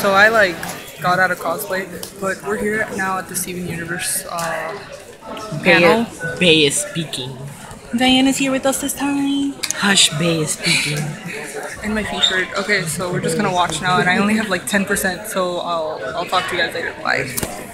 So I like got out of cosplay, but we're here now at the Steven Universe panel. Bay is speaking. Diana's here with us this time. Hush, Bay is speaking. And my featured. Okay, so we're just gonna watch now, and I only have like 10%, so I'll talk to you guys later. Bye.